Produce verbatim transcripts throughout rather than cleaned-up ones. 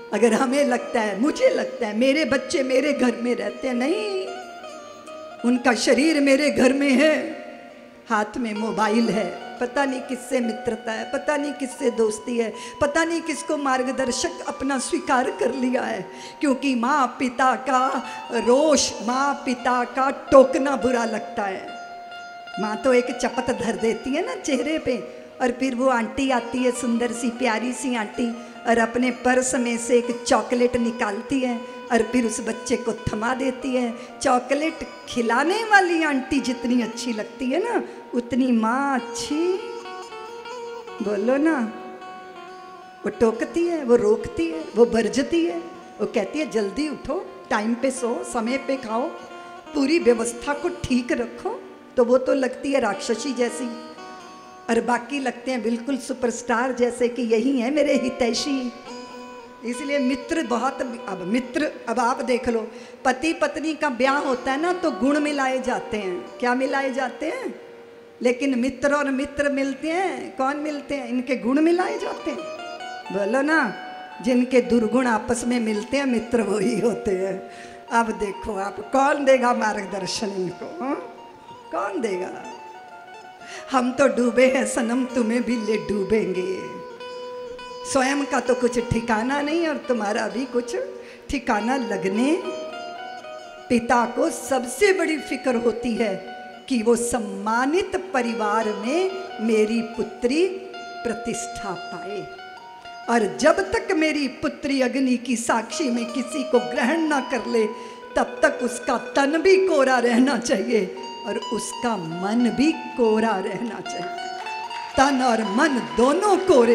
अगर हमें लगता है, मुझे लगता है मेरे बच्चे मेरे घर में रहते हैं, नहीं, उनका शरीर मेरे घर में है, हाथ में मोबाइल है, पता नहीं किससे मित्रता है, पता नहीं किससे दोस्ती है, पता नहीं किसको मार्गदर्शक अपना स्वीकार कर लिया है। क्योंकि माँ पिता का रोष, माँ पिता का टोकना बुरा लगता है। माँ तो एक चपत धर देती है ना चेहरे पे, और फिर वो आंटी आती है, सुंदर सी प्यारी सी आंटी, और अपने पर्स में से एक चॉकलेट निकालती है और फिर उस बच्चे को थमा देती है। चॉकलेट खिलाने वाली आंटी जितनी अच्छी लगती है ना, उतनी माँ अच्छी, बोलो ना। वो टोकती है, वो रोकती है, वो बरजती है, वो कहती है जल्दी उठो, टाइम पे सो, समय पे खाओ, पूरी व्यवस्था को ठीक रखो। तो वो तो लगती है राक्षसी जैसी, और बाकी लगते हैं बिल्कुल सुपरस्टार जैसे कि यही है मेरे हितैषी। इसलिए मित्र बहुत, अब मित्र, अब आप देख लो, पति पत्नी का ब्याह होता है ना तो गुण मिलाए जाते हैं। क्या मिलाए जाते हैं? लेकिन मित्र और मित्र मिलते हैं, कौन मिलते हैं? इनके गुण मिलाए जाते हैं। बोलो ना, जिनके दुर्गुण आपस में मिलते हैं मित्र वही होते हैं। अब देखो आप, कौन देगा मार्गदर्शन इनको? हा? कौन देगा? हम तो डूबे हैं सनम, तुम्हें भी ले डूबेंगे। स्वयं का तो कुछ ठिकाना नहीं और तुम्हारा भी कुछ ठिकाना लगने। पिता को सबसे बड़ी फिक्र होती है कि वो सम्मानित परिवार में मेरी पुत्री प्रतिष्ठा पाए, और जब तक मेरी पुत्री अग्नि की साक्षी में किसी को ग्रहण ना कर ले, तब तक उसका तन भी कोरा रहना चाहिए और उसका मन भी कोरा रहना चाहिए। तन और मन दोनों कोरे।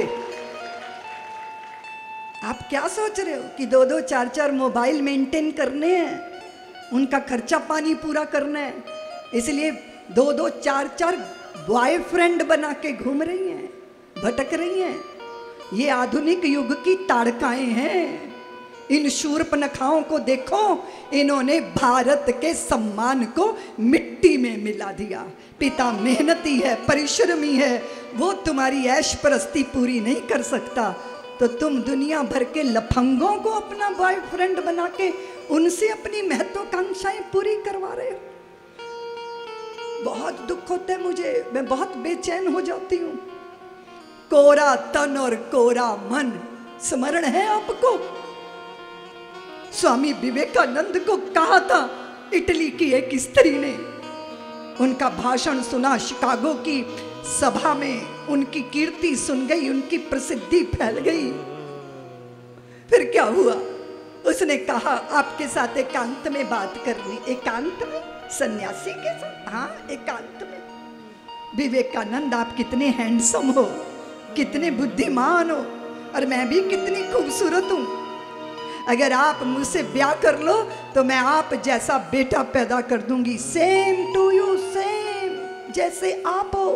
आप क्या सोच रहे हो कि दो दो चार चार मोबाइल मेंटेन करने हैं, उनका खर्चा पानी पूरा करना है, इसलिए दो दो चार चार बॉयफ्रेंड बना के घूम रही हैं, भटक रही हैं। ये आधुनिक युग की ताड़काएं हैं। इन शूर्पणखाओं को देखो, इन्होंने भारत के सम्मान को मिट्टी में मिला दिया। पिता मेहनती है, परिश्रमी है, वो तुम्हारी ऐश परस्ती पूरी नहीं कर सकता, तो तुम दुनिया भर के लफंगों को अपना बॉयफ्रेंड बना के उनसे अपनी महत्वाकांक्षाएं पूरी करवा रहे हो। बहुत दुख होता है मुझे, मैं बहुत बेचैन हो जाती हूँ। कोरा तन और कोरा मन, स्मरण है आपको? स्वामी विवेकानंद को कहा था इटली की एक स्त्री ने, उनका भाषण सुना शिकागो की सभा में, उनकी कीर्ति सुन गई, उनकी प्रसिद्धि फैल गई। फिर क्या हुआ? उसने कहा आपके साथ एकांत में बात करनी। एकांत में? सन्यासी के साथ? हाँ, एकांत में। विवेकानंद, आप कितने हैंडसम हो, कितने बुद्धिमान हो, और मैं भी कितनी खूबसूरत हूं। अगर आप मुझसे ब्याह कर लो तो मैं आप जैसा बेटा पैदा कर दूंगी, सेम टू यू, सेम जैसे आप हो।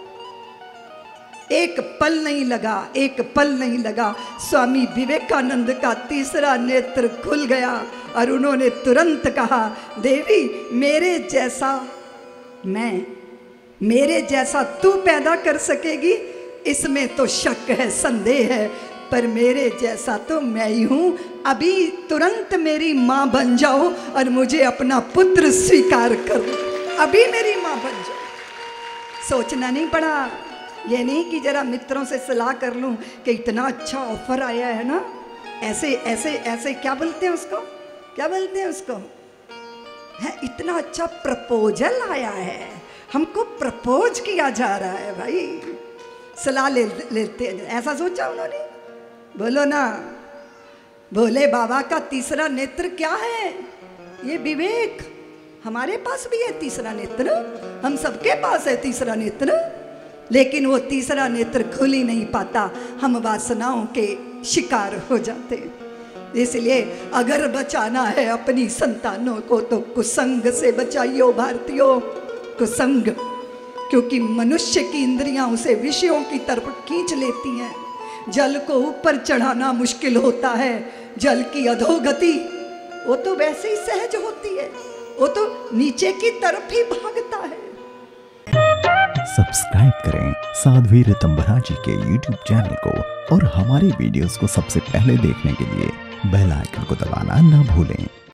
एक पल नहीं लगा, एक पल नहीं लगा, स्वामी विवेकानंद का तीसरा नेत्र खुल गया और उन्होंने तुरंत कहा, देवी मेरे जैसा मैं, मेरे जैसा तू पैदा कर सकेगी इसमें तो शक है, संदेह है, पर मेरे जैसा तो मैं ही हूं। अभी तुरंत मेरी मां बन जाओ और मुझे अपना पुत्र स्वीकार करो, अभी मेरी मां बन जाओ। सोचना नहीं पड़ा, ये नहीं कि जरा मित्रों से सलाह कर लूं कि इतना अच्छा ऑफर आया है ना, ऐसे ऐसे ऐसे क्या बोलते हैं उसको, क्या बोलते हैं उसको, है इतना अच्छा प्रपोजल आया है, हमको प्रपोज किया जा रहा है भाई, सलाह ले लेते हैं। ऐसा सोचा उन्होंने? बोलो ना। भोले बाबा का तीसरा नेत्र क्या है? ये विवेक। हमारे पास भी है तीसरा नेत्र, हम सबके पास है तीसरा नेत्र, लेकिन वो तीसरा नेत्र खुल ही नहीं पाता, हम वासनाओं के शिकार हो जाते। इसलिए अगर बचाना है अपनी संतानों को तो कुसंग से बचाइयो भारतीयों, कुसंग। क्योंकि मनुष्य की इंद्रियां उसे विषयों की तरफ खींच लेती हैं। जल को ऊपर चढ़ाना मुश्किल होता है, जल की अधोगति वो तो वैसे ही सहज होती है, वो तो नीचे की तरफ ही भागता है। सब्सक्राइब करें साध्वी ऋतंभरा जी के यूट्यूब चैनल को और हमारी वीडियोस को सबसे पहले देखने के लिए बेल आइकन को दबाना ना भूलें।